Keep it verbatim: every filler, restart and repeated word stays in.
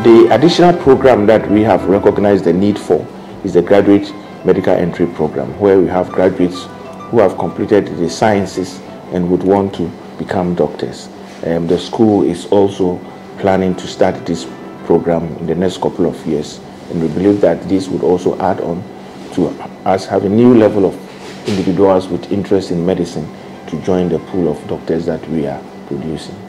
The additional program that we have recognized the need for is the Graduate Medical Entry Programme, where we have graduates who have completed the sciences and would want to become doctors. Um, the school is also planning to start this program in the next couple of years, and we believe that this would also add on to us have a new level of individuals with interest in medicine to join the pool of doctors that we are producing.